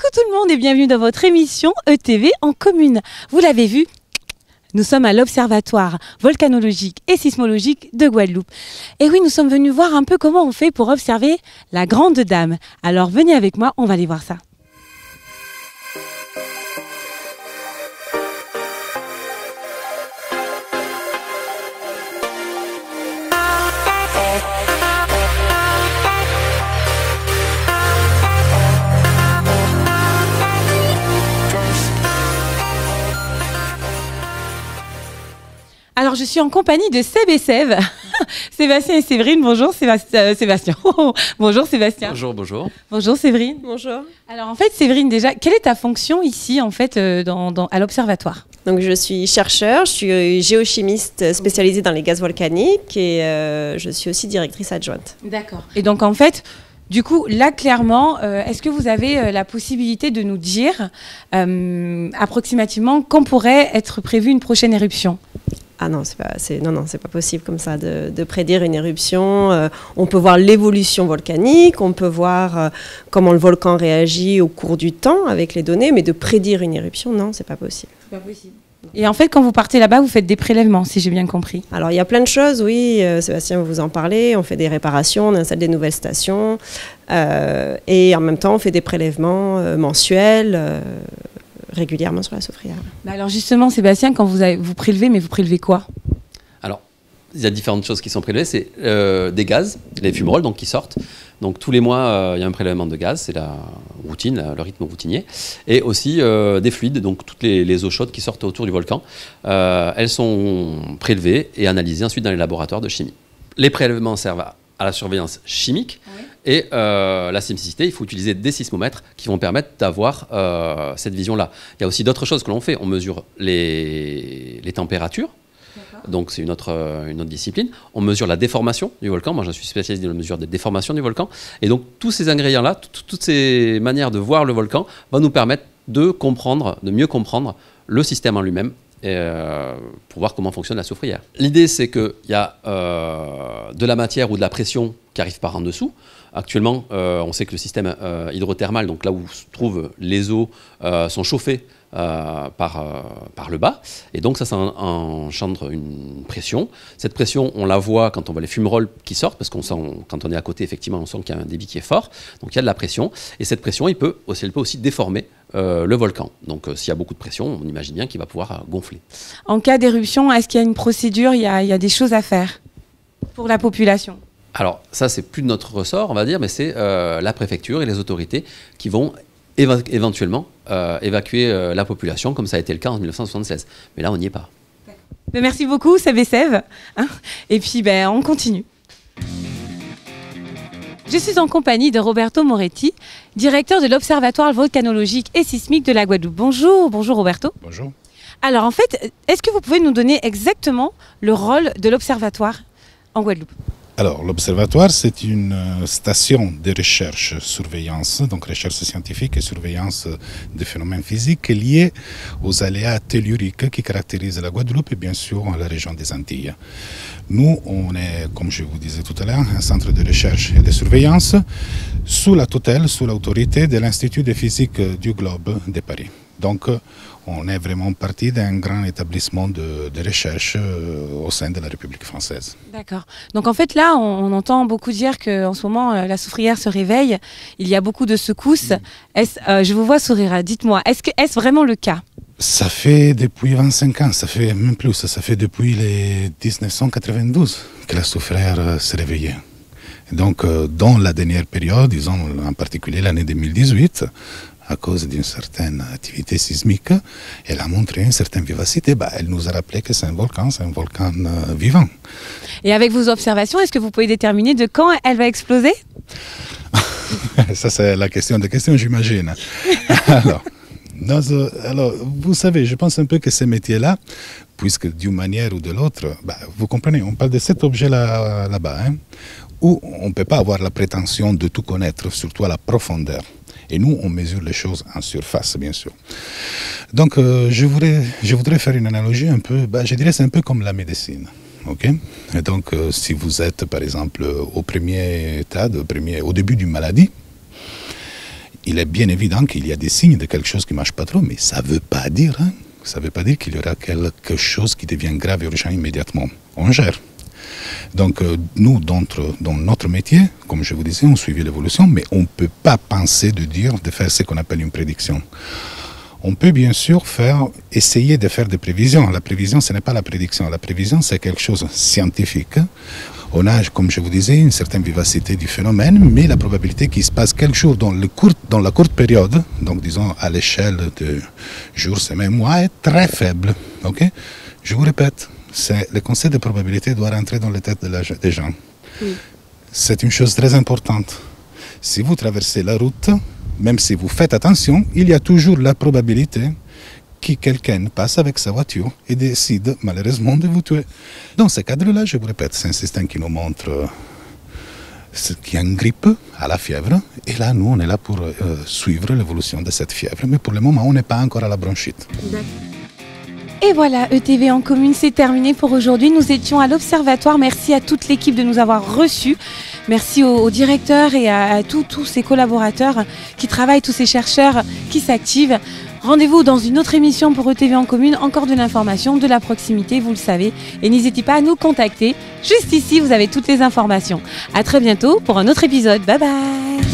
tout le monde et bienvenue dans votre émission ETV en commune. Vous l'avez vu, nous sommes à l'Observatoire volcanologique et sismologique de Guadeloupe. Et oui, nous sommes venus voir un peu comment on fait pour observer la Grande Dame. Alors venez avec moi, on va aller voir ça. Alors, je suis en compagnie de Seb et Sève. Sébastien et Séverine, bonjour Sébastien. Bonjour Sébastien. Bonjour, bonjour. Bonjour Séverine. Bonjour. Alors en fait, Séverine, déjà, quelle est ta fonction ici en fait à l'Observatoire? Donc je suis chercheur, je suis géochimiste spécialisée dans les gaz volcaniques et je suis aussi directrice adjointe. D'accord. Et donc en fait, du coup, là clairement, est-ce que vous avez la possibilité de nous dire approximativement quand pourrait être prévue une prochaine éruption? Ah non, c'est pas possible comme ça de prédire une éruption. On peut voir l'évolution volcanique, on peut voir comment le volcan réagit au cours du temps avec les données, mais de prédire une éruption, non, c'est pas possible. C'est pas possible. Et en fait, quand vous partez là-bas, vous faites des prélèvements, si j'ai bien compris. Alors, il y a plein de choses, oui. Sébastien va vous en parler. On fait des réparations, on installe des nouvelles stations. Et en même temps, on fait des prélèvements mensuels régulièrement sur la soufrière. Alors justement, Sébastien, quand vous prélevez, mais vous prélevez quoi? Alors, il y a différentes choses qui sont prélevées. C'est des gaz, les fumerolles donc, qui sortent. Donc tous les mois, il y a un prélèvement de gaz, c'est la routine, le rythme routinier. Et aussi des fluides, donc toutes les eaux chaudes qui sortent autour du volcan. Elles sont prélevées et analysées ensuite dans les laboratoires de chimie. Les prélèvements servent à la surveillance chimique. Oui. Et la sismicité, il faut utiliser des sismomètres qui vont permettre d'avoir cette vision-là. Il y a aussi d'autres choses que l'on fait. On mesure les températures. Donc c'est une autre discipline. On mesure la déformation du volcan. Moi, je suis spécialiste dans la mesure des déformations du volcan. Et donc tous ces ingrédients-là, toutes ces manières de voir le volcan vont nous permettre de mieux comprendre le système en lui-même. Pour voir comment fonctionne la soufrière. L'idée, c'est qu'il y a de la matière ou de la pression qui arrive par en dessous. Actuellement, on sait que le système hydrothermal, donc là où se trouvent les eaux, sont chauffées par le bas. Et donc ça engendre une pression. Cette pression, on la voit quand on voit les fumerolles qui sortent, parce qu'on sent, quand on est à côté, effectivement, on sent qu'il y a un débit qui est fort. Donc il y a de la pression. Et cette pression, elle peut aussi déformer le volcan. Donc s'il y a beaucoup de pression, on imagine bien qu'il va pouvoir gonfler. En cas d'éruption, est-ce qu'il y a une procédure, il y a des choses à faire pour la population? Alors ça, c'est plus de notre ressort, on va dire, mais c'est la préfecture et les autorités qui vont éventuellement évacuer la population, comme ça a été le cas en 1976. Mais là, on n'y est pas. Merci beaucoup, Seb et Sève. Et puis, on continue. Je suis en compagnie de Roberto Moretti, directeur de l'Observatoire volcanologique et sismique de la Guadeloupe. Bonjour, bonjour Roberto. Bonjour. Alors en fait, est-ce que vous pouvez nous donner exactement le rôle de l'Observatoire en Guadeloupe? Alors, l'Observatoire, c'est une station de recherche, surveillance, donc recherche scientifique et surveillance des phénomènes physiques liés aux aléas telluriques qui caractérisent la Guadeloupe et bien sûr la région des Antilles. Nous, on est, comme je vous disais tout à l'heure, un centre de recherche et de surveillance sous la tutelle, sous l'autorité de l'Institut de physique du globe de Paris. Donc, on est vraiment parti d'un grand établissement de recherche au sein de la République française. D'accord. Donc en fait là, on entend beaucoup dire qu'en ce moment, la soufrière se réveille. Il y a beaucoup de secousses. Je vous vois sourire. Dites-moi, est-ce vraiment le cas? Ça fait depuis 25 ans, ça fait même plus. Ça fait depuis les 1992 que la soufrière s'est réveillée. Donc dans la dernière période, disons en particulier l'année 2018, à cause d'une certaine activité sismique, elle a montré une certaine vivacité. Elle nous a rappelé que c'est un volcan vivant. Et avec vos observations, est-ce que vous pouvez déterminer de quand elle va exploser? Ça, c'est la question des questions, j'imagine. Alors, vous savez, je pense un peu que ces métiers-là, puisque d'une manière ou de l'autre, vous comprenez, on parle de cet objet-là-bas, où on ne peut pas avoir la prétention de tout connaître, surtout à la profondeur. Et nous, on mesure les choses en surface, bien sûr. Donc, je voudrais faire une analogie un peu, je dirais c'est un peu comme la médecine. Okay? Et donc, si vous êtes, par exemple, au premier état, au début d'une maladie, il est bien évident qu'il y a des signes de quelque chose qui ne marche pas trop, mais ça ne veut pas dire, ça veut pas dire qu'il y aura quelque chose qui devient grave et urgent immédiatement. On gère. Donc nous, dans notre métier, comme je vous disais, on suit l'évolution, mais on ne peut pas penser de faire ce qu'on appelle une prédiction. On peut bien sûr essayer de faire des prévisions. La prévision, ce n'est pas la prédiction. La prévision, c'est quelque chose de scientifique. On a, comme je vous disais, une certaine vivacité du phénomène, mais la probabilité qu'il se passe quelque chose dans la courte période, donc disons à l'échelle de jours, semaines, mois, est très faible. Okay? Je vous répète, le concept de probabilité doit rentrer dans les têtes des gens. Oui. C'est une chose très importante. Si vous traversez la route, même si vous faites attention, il y a toujours la probabilité que quelqu'un passe avec sa voiture et décide malheureusement de vous tuer. Dans ce cadre-là, je vous répète, c'est un système qui nous montre qu'il y a une grippe à la fièvre. Et là, nous, on est là pour suivre l'évolution de cette fièvre. Mais pour le moment, on n'est pas encore à la bronchite. Et voilà, ETV en commune, c'est terminé pour aujourd'hui. Nous étions à l'Observatoire. Merci à toute l'équipe de nous avoir reçus. Merci au directeur et à tous ces collaborateurs qui travaillent, tous ces chercheurs qui s'activent. Rendez-vous dans une autre émission pour ETV en commune. Encore de l'information, de la proximité, vous le savez. Et n'hésitez pas à nous contacter. Juste ici, vous avez toutes les informations. À très bientôt pour un autre épisode. Bye bye.